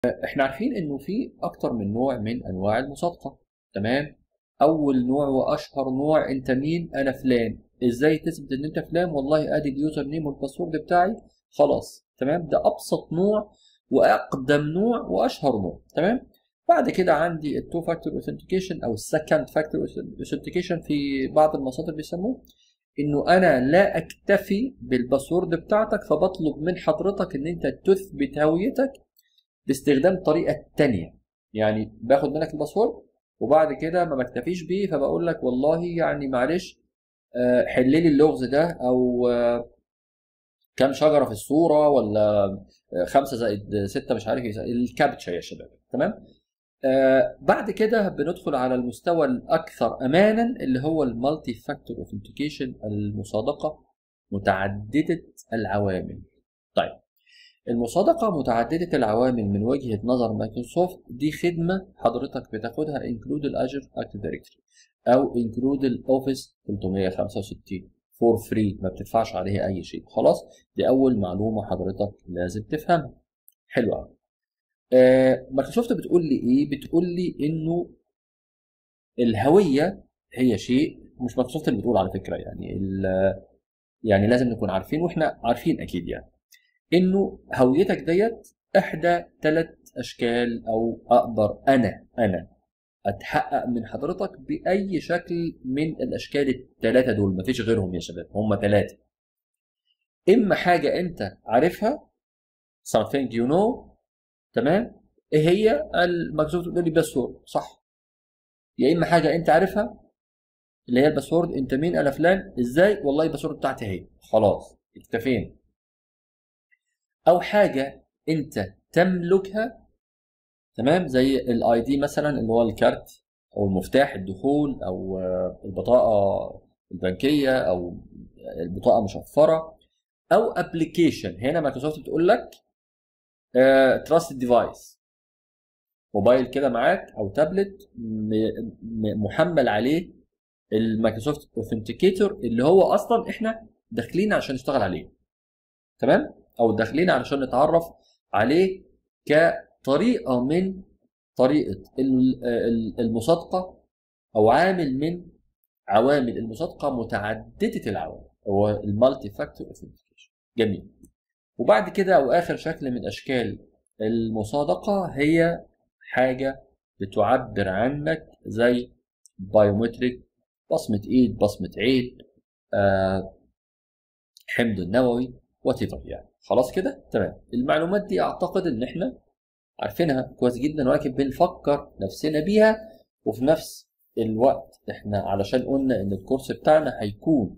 احنا عارفين انه في اكتر من نوع من انواع المصادقه. تمام. اول نوع واشهر نوع، انت مين؟ انا فلان. ازاي تثبت ان انت فلان؟ والله ادي اليوزر نيم والباسورد بتاعي. خلاص تمام. ده ابسط نوع واقدم نوع واشهر نوع. تمام. بعد كده عندي التو فاكتور اوثنتيكيشن او السكند فاكتور اوثنتيكيشن، في بعض المصادر بيسموه انه انا لا اكتفي بالباسورد بتاعتك، فبطلب من حضرتك ان انت تثبت هويتك باستخدام الطريقه الثانيه. يعني باخد منك الباسورد وبعد كده ما بكتفيش بيه، فبقول لك والله يعني معلش، حل لي اللغز ده، او كام شجره في الصوره، ولا 5 زائد 6 مش عارف ايه الكابتشا يا شباب. تمام. بعد كده بندخل على المستوى الاكثر امانا اللي هو المالتي فاكتور اوثنتيكيشن، المصادقه متعدده العوامل. طيب، المصادقة متعددة العوامل من وجهة نظر مايكروسوفت دي خدمة حضرتك بتاخدها include الأجر Active Directory أو include الأوفيس 365 for free، ما بتدفعش عليها أي شيء. خلاص، دي أول معلومة حضرتك لازم تفهمها. حلو أوي. مايكروسوفت بتقول لي إيه؟ بتقول لي إنه الهوية هي شيء، مش مايكروسوفت اللي بتقول على فكرة، يعني لازم نكون عارفين، وإحنا عارفين أكيد يعني انه هويتك ديت احدى 3 اشكال، او اقدر انا اتحقق من حضرتك باي شكل من الاشكال ال3 دول. مفيش غيرهم يا شباب، هم 3. اما حاجه انت عارفها something you know، تمام، ايه هي؟ المايكروسوفت تقول لي باسورد، صح. يا اما حاجه انت عارفها اللي هي الباسورد، انت مين؟ انا فلان. ازاي؟ والله الباسورد بتاعتي اهي. خلاص اكتفينا. او حاجه انت تملكها، تمام، زي الاي دي مثلا اللي هو الكارت او المفتاح الدخول، او البطاقه البنكيه، او البطاقه مشفره، او ابلكيشن. هنا مايكروسوفت بتقول لك تراست ديفايس، موبايل كده معاك او تابلت محمل عليه المايكروسوفت اوثنتيكيتور، اللي هو اصلا احنا داخلين عشان نشتغل عليه. تمام. او داخلين علشان نتعرف عليه كطريقه من طريقه المصادقه، او عامل من عوامل المصادقه متعدده العوامل، هو المالتي فاكتور اوثنتيكيشن. جميل. وبعد كده، او اخر شكل من اشكال المصادقه، هي حاجه بتعبر عنك زي بايومتريك، بصمه ايد، بصمه عين، حمض النووي، وات يعني. خلاص كده تمام. المعلومات دي اعتقد ان احنا عارفينها كويس جدا، ولكن بنفكر نفسنا بيها. وفي نفس الوقت احنا علشان قلنا ان الكورس بتاعنا هيكون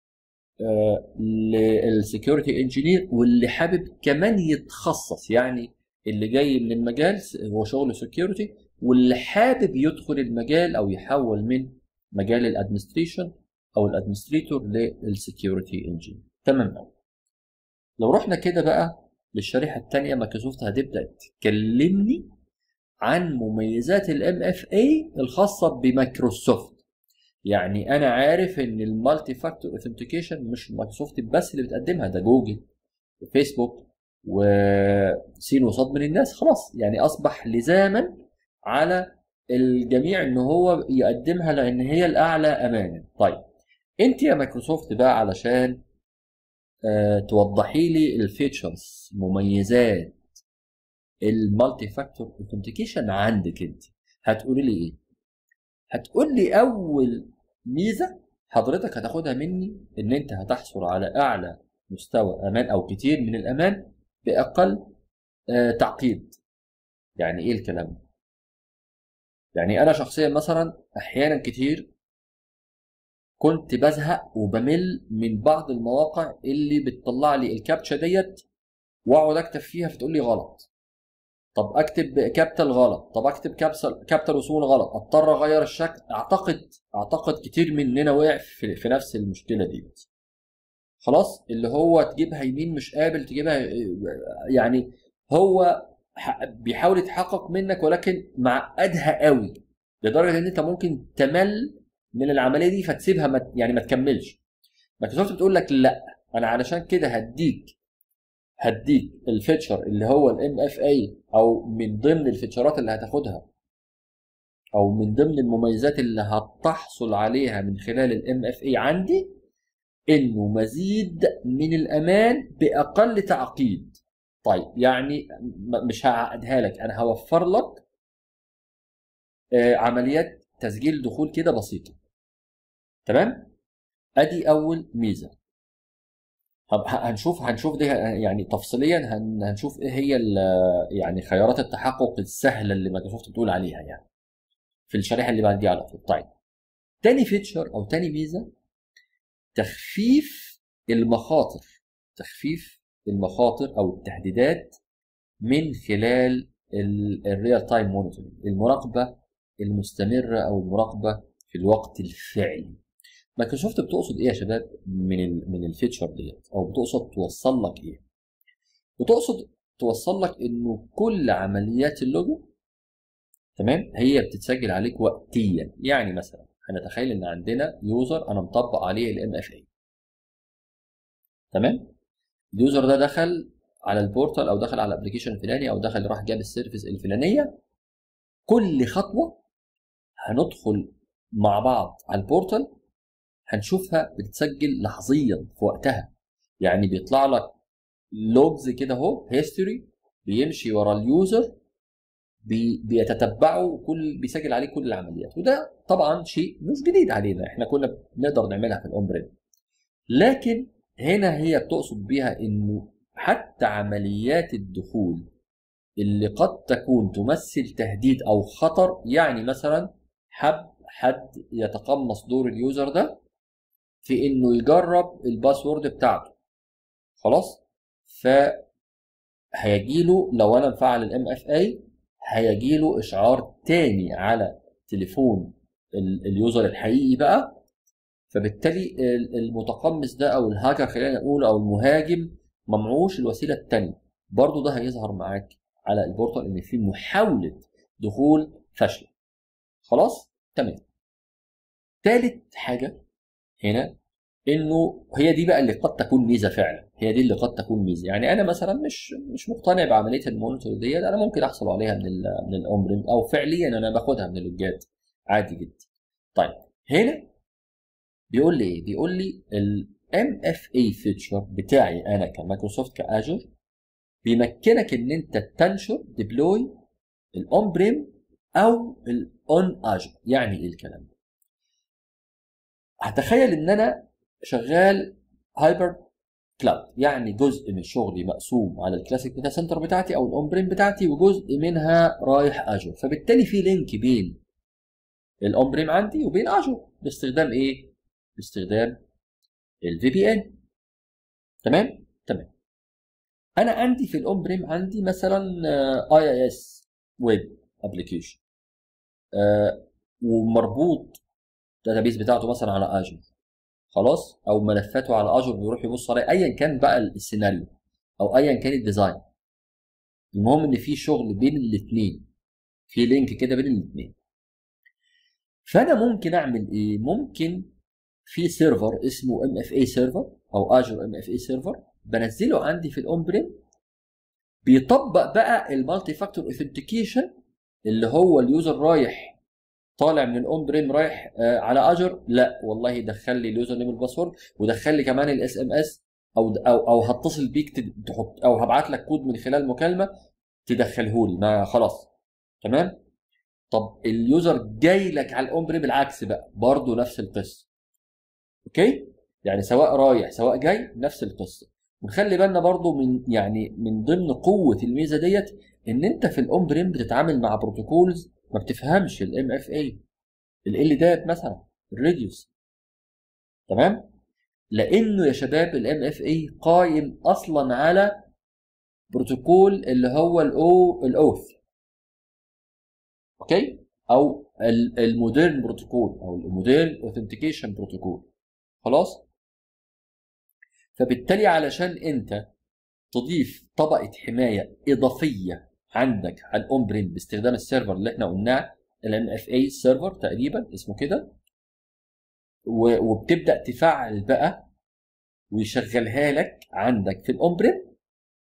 للسكيورتي انجينير، واللي حابب كمان يتخصص، يعني اللي جاي من المجال هو شغل سكيورتي، واللي حابب يدخل المجال او يحول من مجال الادمنستريشن او الادمنستريتور للسكيورتي انجينير. تمام قوي. لو رحنا كده بقى للشريحه الثانيه، مايكروسوفت هتبدا تكلمني عن مميزات الام اف اي الخاصه بمايكروسوفت. يعني انا عارف ان المالتي فاكتور اوثنتيكيشن مش مايكروسوفت بس اللي بتقدمها، ده جوجل وفيسبوك وسين وصاد من الناس. خلاص يعني اصبح لزاما على الجميع ان هو يقدمها، لان هي الاعلى امانا. طيب، انت يا مايكروسوفت بقى علشان توضحي لي الفيتشرز، مميزات المالتي فاكتور اوثنتيكيشن عندك انت، هتقولي لي ايه؟ هتقول لي اول ميزه حضرتك هتاخدها مني ان انت هتحصل على اعلى مستوى امان، او كتير من الامان باقل تعقيد. يعني ايه الكلام ده؟ يعني انا شخصيا مثلا احيانا كتير كنت بزهق وبمل من بعض المواقع اللي بتطلع لي الكابتشا ديت، واقعد اكتب فيها فتقول لي غلط. طب اكتب كابيتال غلط، طب اكتب كابيتال وصول غلط، اضطر اغير الشكل. اعتقد كتير مننا وقع في نفس المشكله دي. خلاص، اللي هو تجيبها يمين مش قابل تجيبها، يعني هو بيحاول يتحقق منك، ولكن معقدها قوي لدرجه ان انت ممكن تمل من العمليه دي فتسيبها، يعني ما تكملش. مايكروسوفت بتقول لك لا، انا علشان كده هديك هديك الفيتشر اللي هو الام اف اي، او من ضمن الفيتشرات اللي هتاخدها، او من ضمن المميزات اللي هتحصل عليها من خلال الام اف اي عندي، انه مزيد من الامان باقل تعقيد. طيب يعني مش هعقدها لك، انا هوفر لك عمليات تسجيل دخول كده بسيطه. تمام؟ ادي اول ميزه. هنشوف دي يعني تفصيليا، هنشوف ايه هي يعني خيارات التحقق السهله اللي مايكروسوفت بتقول عليها يعني في الشريحه اللي بعد دي على طول. طيب، تاني فيتشر او تاني ميزه، تخفيف المخاطر. تخفيف المخاطر او التهديدات من خلال الريال تايم مونيتورنج، المراقبه المستمره او المراقبه في الوقت الفعلي. مايكروسوفت بتقصد ايه يا شباب من الفيتشر ديت، او بتقصد توصل لك ايه؟ بتقصد توصل لك انه كل عمليات اللوجو، تمام، هي بتتسجل عليك وقتيا. يعني مثلا هنتخيل ان عندنا يوزر انا مطبق عليه الام اف اي، تمام. اليوزر ده دخل على البورتال، او دخل على الابلكيشن الفلاني، او دخل راح جاب السيرفيس الفلانيه. كل خطوه هندخل مع بعض على البورتال هنشوفها بتتسجل لحظيا في وقتها. يعني بيطلع لك لوجز كده اهو، هيستوري بيمشي ورا اليوزر، بيتتبعه، بيسجل عليه كل العمليات. وده طبعا شيء مش جديد علينا، احنا كنا بنقدر نعملها في الاون بريم. لكن هنا هي بتقصد بيها انه حتى عمليات الدخول اللي قد تكون تمثل تهديد او خطر، يعني مثلا حد يتقمص دور اليوزر ده في انه يجرب الباسورد بتاعته، خلاص، فهيجيله لو انا مفعل الام اف اي هيجيله اشعار تاني على تليفون اليوزر الحقيقي بقى. فبالتالي المتقمص ده او الهاكر خلينا نقول او المهاجم ممعوش الوسيله الثانيه، برضو ده هيظهر معاك على البورتال ان في محاوله دخول فاشله. خلاص؟ تمام. ثالث حاجه هنا، انه هي دي بقى اللي قد تكون ميزه فعلا، هي دي اللي قد تكون ميزه. يعني انا مثلا مش مقتنع بعمليه المونيتور ديت، انا ممكن احصل عليها من الاومبريم، او فعليا انا باخدها من اللوجات عادي جدا. طيب، هنا بيقول لي ايه؟ بيقول لي الام اف اي فيتشر بتاعي انا كمايكروسوفت كاجر بيمكنك ان انت تنشر ديبلوي الاون بريم او الاون اجر. يعني ايه الكلام ده؟ هتخيل ان انا شغال هايبر كلاود، يعني جزء من شغلي مقسوم على الكلاسيك داتا سنتر بتاعتي او الاون بريم بتاعتي، وجزء منها رايح اجر. فبالتالي في لينك بين الاون بريم عندي وبين اجر باستخدام ايه؟ باستخدام الفي بي ان. تمام؟ تمام. انا عندي في الاون بريم عندي مثلا اي اس ويب ابلكيشن، ومربوط الداتابيس بتاعته مثلا على اجر، خلاص، او ملفاته على اجر بيروح يبص عليها، ايا كان بقى السيناريو او ايا كان الديزاين. المهم ان في شغل بين الاثنين، في لينك كده بين الاثنين. فانا ممكن اعمل ايه؟ ممكن في سيرفر اسمه ام اف اي سيرفر او اجر ام اف اي سيرفر بنزله عندي في الاون بريم، بيطبق بقى المالتي فاكتور اوثنتيكيشن، اللي هو اليوزر رايح طالع من الاون بريم رايح على اجر، لا والله دخل لي اليوزر نيم الباسورد، ودخل لي كمان الاس ام اس، او هتصل بيك تحط، او هبعت لك كود من خلال مكالمه تدخله لي، ما خلاص. تمام. طب اليوزر جاي لك على الاون بريم العكس بقى، برضه نفس القصه. اوكي، يعني سواء رايح سواء جاي نفس القصه. ونخلي بالنا برضه من ضمن قوه الميزه ديت، ان انت في الاون بريم بتتعامل مع بروتوكولز ما بتفهمش الام اف اي، ال دات مثلا، الريديوس. تمام. لانه يا شباب الام اف اي قايم اصلا على بروتوكول اللي هو الاوث، اوكي، او المودرن بروتوكول او المودرن اوثنتيكيشن بروتوكول. خلاص. فبالتالي علشان انت تضيف طبقه حمايه اضافيه عندك على الاون بريم باستخدام السيرفر اللي احنا قلناه، الام اف اي سيرفر تقريبا اسمه كده، وبتبدا تفعل بقى ويشغلها لك عندك في الاون بريم،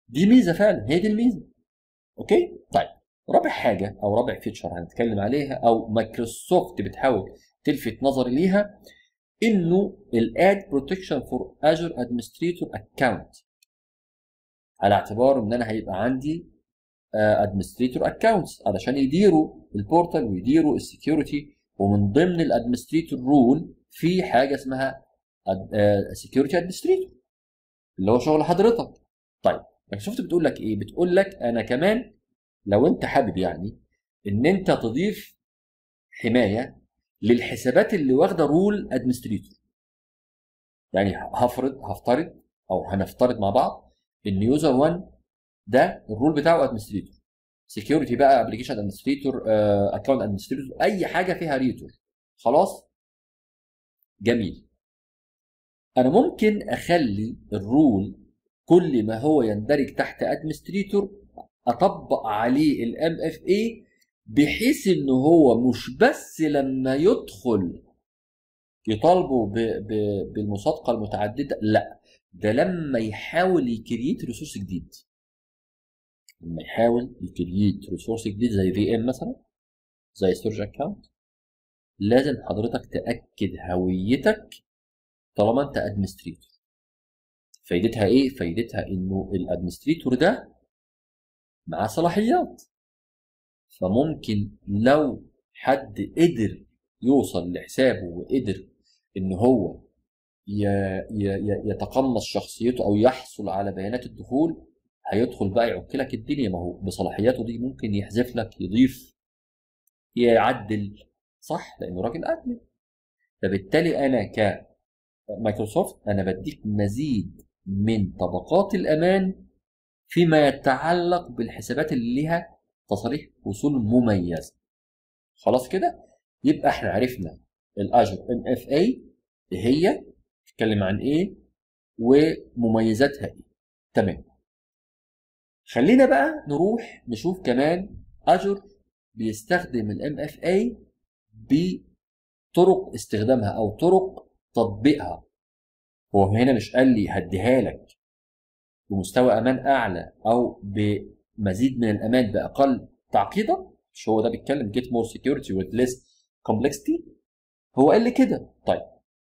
دي ميزه فعلا، هي دي الميزه. اوكي طيب، رابع حاجه او رابع فيتشر هنتكلم عليها او مايكروسوفت بتحاول تلفت نظري ليها، انه الاد بروتكشن فور اجور ادمنستريتور اكونت، على اعتبار ان انا هيبقى عندي ادمنستريتور اكونتس علشان يديروا البورتال ويديروا السكيورتي، ومن ضمن الادمنستريتور رول في حاجه اسمها سكيورتي ادمنستريتور اللي هو شغل حضرتك. طيب مايكروسوفت بتقول لك ايه؟ بتقول لك انا كمان لو انت حابب يعني ان انت تضيف حمايه للحسابات اللي واخده رول ادمنستريتور، يعني هفترض او هنفترض مع بعض ان يوزر 1 ده الرول بتاعه ادمنستريتور، سكيورتي بقى، ابلكيشن ادمنستريتور، اكونت ادمنستريتور، اي حاجه فيها ريتور. خلاص جميل. انا ممكن اخلي الرول كل ما هو يندرج تحت ادمنستريتور اطبق عليه الام اف اي، بحيث ان هو مش بس لما يدخل يطالبوا بالمصادقه المتعدده، لا ده لما يحاول يكريت ريسورس جديد، لما يحاول يكريت ريسورس جديد زي في ام مثلا، زي ستورج اكونت، لازم حضرتك تاكد هويتك طالما انت ادمنستريتور. فايدتها ايه؟ فايدتها انه الادمنستريتور ده معاه صلاحيات، فممكن لو حد قدر يوصل لحسابه وقدر ان هو يتقمص شخصيته او يحصل على بيانات الدخول، هيدخل بقى يعك لك الدنيا. ما هو بصلاحياته دي ممكن يحذف لك، يضيف، يعدل، صح؟ لانه راجل ادمن. فبالتالي انا كمايكروسوفت انا بديك مزيد من طبقات الامان فيما يتعلق بالحسابات اللي ليها تصاريح وصول مميزه. خلاص كده يبقى احنا عرفنا الاجر ام اف اي هي بتتكلم عن ايه ومميزاتها ايه. تمام، خلينا بقى نروح نشوف كمان اجر بيستخدم الام اف اي بطرق استخدامها او طرق تطبيقها. هو هنا مش قال لي هديها لك بمستوى امان اعلى او بمزيد من الامان باقل تعقيدا، مش هو ده بيتكلم get more security with less complexity؟ هو قال لي كده. طيب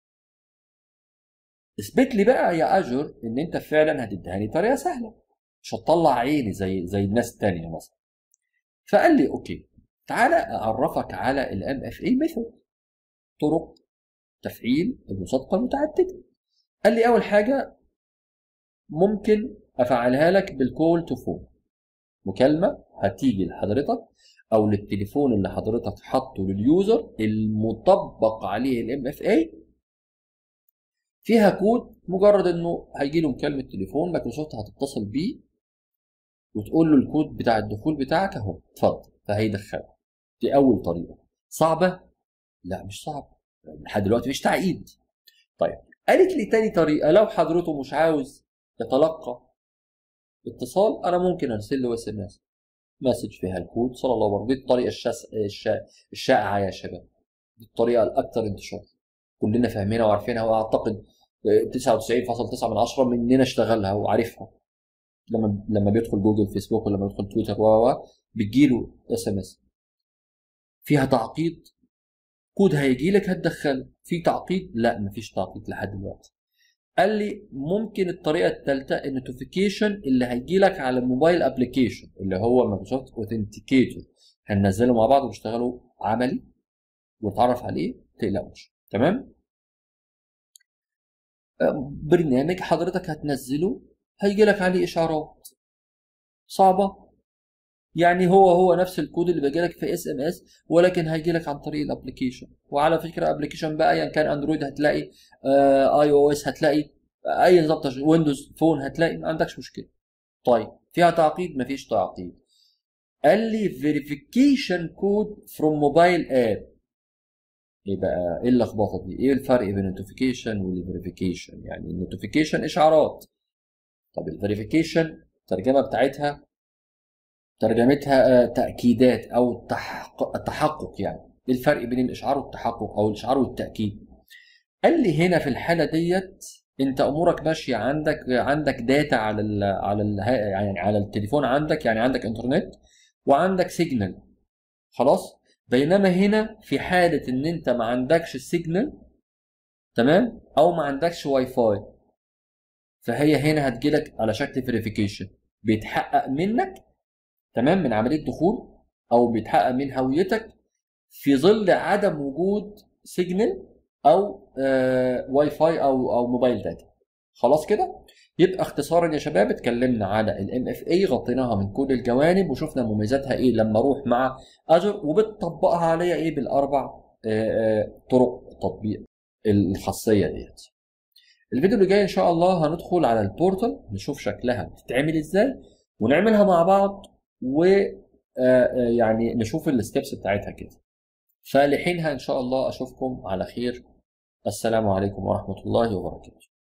اثبت لي بقى يا اجر ان انت فعلا هتديهاني طريقه سهله، مش هتطلع عيني زي الناس الثانيه مثلا. فقال لي اوكي تعالى اعرفك على الام اف اي ميثود، طرق تفعيل المصادقه المتعدده. قال لي اول حاجه ممكن افعلها لك بالكول تو فون، مكالمه هتيجي لحضرتك او للتليفون اللي حضرتك حاطه لليوزر المطبق عليه الام اف اي، فيها كود، مجرد انه هيجي له مكالمه تليفون، مايكروسوفت هتتصل بيه وتقول له الكود بتاع الدخول بتاعك اهو اتفضل، فهيدخله. دي اول طريقه. صعبه؟ لا مش صعبه، لحد دلوقتي مش تعقيد. طيب قالت لي تاني طريقه، لو حضرته مش عاوز يتلقى اتصال انا ممكن ارسل له اس ام اس مسج فيها الكود صلى الله عليه وسلم. دي الطريقه الشائعه يا شباب، دي الطريقه الاكثر انتشار، كلنا فاهمينها وعارفينها، واعتقد 99.9% مننا اشتغلها وعارفها. لما بيدخل جوجل، فيسبوك، ولا لما بيدخل تويتر بتجيله اس ام اس فيها تعقيد، كود هيجي لك هتدخله. في تعقيد؟ لا مفيش تعقيد لحد دلوقتي. قال لي ممكن الطريقه الثالثه النوتيفيكيشن اللي هيجي لك على الموبايل ابلكيشن اللي هو مايكروسوفت اوثنتيكيتور، هننزله مع بعض ونشتغله عملي ونتعرف عليه، ما تقلقوش. تمام؟ برنامج حضرتك هتنزله هيجي لك عليه اشعارات. صعبه؟ يعني هو نفس الكود اللي بيجي لك في اس ام اس، ولكن هيجي لك عن طريق الابلكيشن. وعلى فكره ابلكيشن بقى ايا كان، اندرويد هتلاقي، اي او اس هتلاقي، اي نظام ويندوز فون هتلاقي، ما عندكش مشكله. طيب فيها تعقيد؟ مفيش تعقيد. قال لي فيريفيكيشن كود فروم موبايل اب. ايه بقى؟ ايه اللخبطه دي؟ ايه الفرق بين النوتيفيكيشن والفيريفيكيشن؟ يعني النوتيفيكيشن اشعارات، طب الفيريفيكيشن الترجمه بتاعتها ترجمتها تأكيدات أو التحقق. يعني إيه الفرق بين الإشعار والتحقق أو الإشعار والتأكيد؟ قال لي هنا في الحالة ديت انت امورك ماشيه، عندك داتا يعني على التليفون عندك، يعني عندك انترنت وعندك سيجنال، خلاص. بينما هنا في حاله ان انت ما عندكش السيجنال، تمام، او ما عندكش واي فاي، فهي هنا هتجيلك على شكل فيريفيكيشن، بيتحقق منك، تمام، من عمليه دخول، او بيتحقق من هويتك في ظل عدم وجود سيجنال او واي فاي او موبايل داتا. خلاص كده. يبقى اختصارا يا شباب، اتكلمنا على الام اف اي، غطيناها من كل الجوانب وشفنا مميزاتها ايه لما اروح مع اجر، وبتطبقها عليا ايه بالاربع طرق تطبيق الخاصيه ديت. الفيديو اللي جاي ان شاء الله هندخل على البورتال، نشوف شكلها بتتعمل ازاي، ونعملها مع بعض، و يعني نشوف الستبس بتاعتها كده. فلحينها ان شاء الله اشوفكم على خير. السلام عليكم ورحمة الله وبركاته.